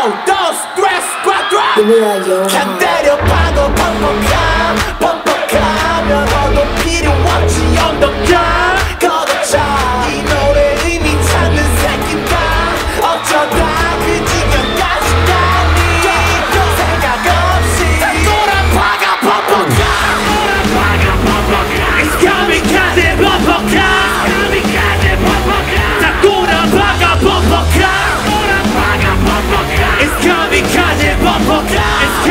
캔 때려 파고 범퍼카면 너도 필요 없지 언덕가 걷어차 이 노래 의미 찾는 새끼다 어쩌다 그 지경까지 가니 생각 없이 다 돌아봐가 범퍼카 It's kamikaze 범퍼카 다 돌아봐가 범퍼카 It's kamikaze 범퍼카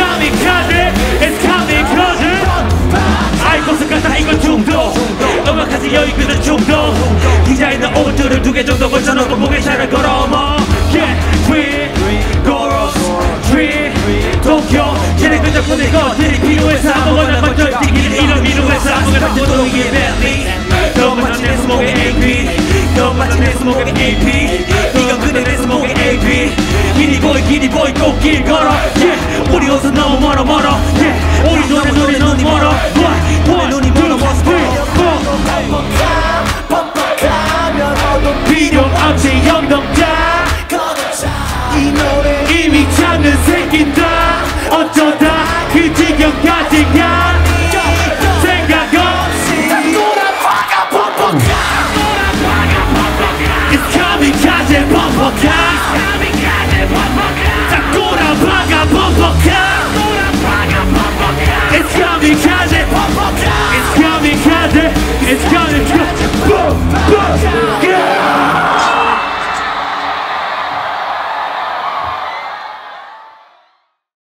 아이고서 가다 이건 중독 음악까지 여유 있는 중독 디자인은 옷들을 2개 정도 걸쳐놓고 목에 차를 걸어머 Yeah, three, girls, three, 도쿄 쟤네 그저 보낼 것들이 필요해서 아무거나 먼저 뛰기를 이런 미루해서 아무거나 먼저 이게 벨리 너 마치 내 수목에 AP 너 마치 내 수목에 AP 이건 그대 내 수목에 AP 기리보이 꽃길 걸어 Yeah, 우리 옷은 너무 멀어 Yeah, 우리 노래 눈이 멀어 One, 눈이 멀어 범퍼카면 너도 필요 없이 영동자 이 노래 이미 찾는 새끼다 어쩌다 그 지경까지 가니 생각 없이 다 돌아봐가 범퍼카 It's kamikaze 범퍼카 다 돌아봐가 범퍼카 It's kamikaze